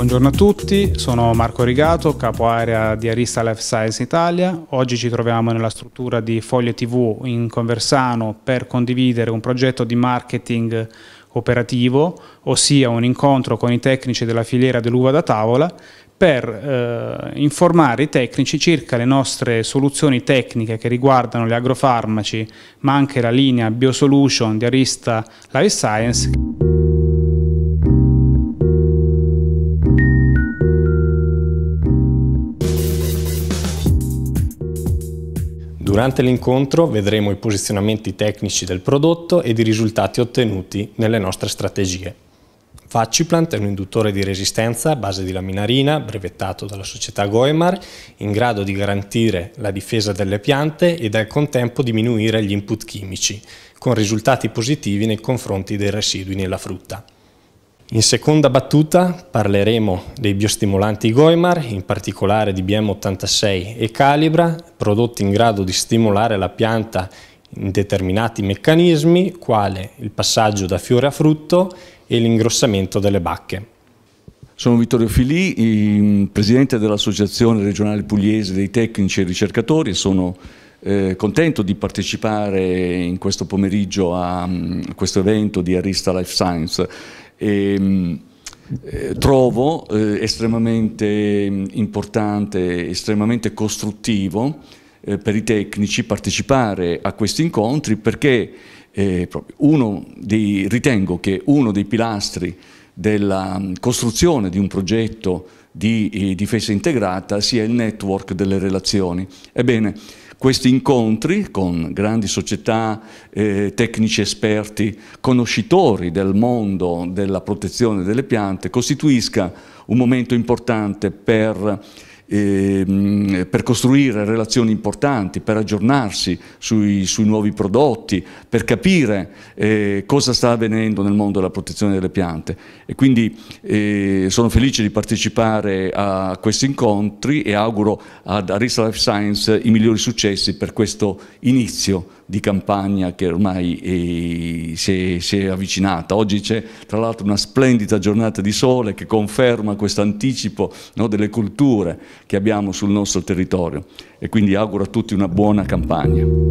Buongiorno a tutti, sono Marco Rigato, capo area di Arista Life Science Italia. Oggi ci troviamo nella struttura di Foglia TV in Conversano per condividere un progetto di marketing operativo, ossia un incontro con i tecnici della filiera dell'uva da tavola per informare i tecnici circa le nostre soluzioni tecniche che riguardano gli agrofarmaci, ma anche la linea BioSolution di Arista Life Science. Durante l'incontro vedremo i posizionamenti tecnici del prodotto ed i risultati ottenuti nelle nostre strategie. Faciplant è un induttore di resistenza a base di laminarina, brevettato dalla società Goemar, in grado di garantire la difesa delle piante e al contempo diminuire gli input chimici, con risultati positivi nei confronti dei residui nella frutta. In seconda battuta parleremo dei biostimolanti Goemar, in particolare di BM86 e Calibra, prodotti in grado di stimolare la pianta in determinati meccanismi, quale il passaggio da fiore a frutto e l'ingrossamento delle bacche. Sono Vittorio Filì, presidente dell'Associazione Regionale Pugliese dei Tecnici e Ricercatori, e sono contento di partecipare in questo pomeriggio a questo evento di Arista Life Science. Trovo estremamente importante, estremamente costruttivo per i tecnici partecipare a questi incontri, perché ritengo che uno dei pilastri della costruzione di un progetto di difesa integrata sia il network delle relazioni. Ebbene, questi incontri con grandi società, tecnici esperti, conoscitori del mondo della protezione delle piante, costituisca un momento importante per costruire relazioni importanti, per aggiornarsi sui nuovi prodotti, per capire cosa sta avvenendo nel mondo della protezione delle piante. E quindi sono felice di partecipare a questi incontri e auguro ad Arista Life Science i migliori successi per questo inizio di campagna che ormai si è avvicinata. Oggi c'è tra l'altro una splendida giornata di sole che conferma questo anticipo, no, delle culture che abbiamo sul nostro territorio, e quindi auguro a tutti una buona campagna.